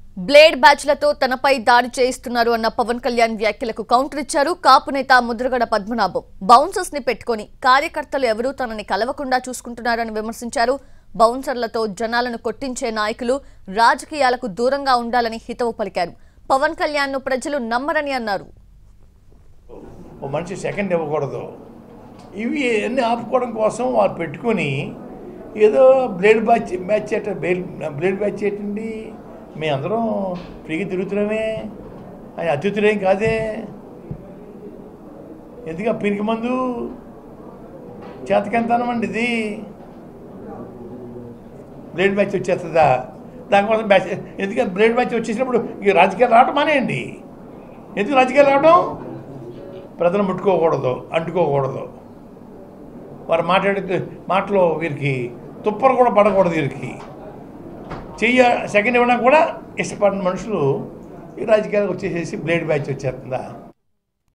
Blade బ్యాచ్లతో తనపై దాడి చేయిస్తున్నారు అన్న పవన్ కళ్యాణ్ వ్యాఖ్యలకు కౌంటర్ ఇచ్చారు కాపు నేత ముద్రగడ పద్మనాభం. బౌన్సర్స్ ని పెట్టుకొని కార్యకర్తలు ఎవరూ తనని కలవకుండా చూసుకుంటున్నారని విమర్శించారు. బౌన్సర్లతో జనాలను కొట్టించే నాయకులు రాజకీయాలకు దూరంగా ఉండాలని హితవు పలికారు. పవన్ కళ్యాణ్ ను ప్రజలు నమ్మరని అన్నారు. మనిషి సెకండ్ ఇవ్వకూడదు, ఇవి అన్ని ఆపుకోవడం కోసం వాళ్ళు పెట్టుకొని ఏదో బ్లేడ్ బ్యాచ్ ఏంటండి, మేమందరం ఫ్రీగా తిరుగుతున్నామే, అది అత్యుత్తరేం కాదే. ఎందుకు పిరికి మందు చేతకెంతనమండి, ఇది బ్లేడ్ బ్యాచ్ వచ్చేస్తుందా? దానికోసం బ్యాచ్ ఎందుకు? బ్లేడ్ బ్యాచ్ వచ్చేసినప్పుడు ఇక రాజకీయాలు రావడం మానేయండి. ఎందుకు రాజకీయాలు రావడం? ప్రజలు ముట్టుకోకూడదు, అంటుకోకూడదు, వారు మాట్లాడే మాటలో వీరికి తుప్పరు కూడా పడకూడదు. వీరికి సెకండ్ ఇవ్వడానికి కూడా ఇష్టపడిన మనుషులు ఈ రాజకీయాలకు వచ్చేసేసి బ్లేడ్ బ్యాచ్ వచ్చేస్తుందా?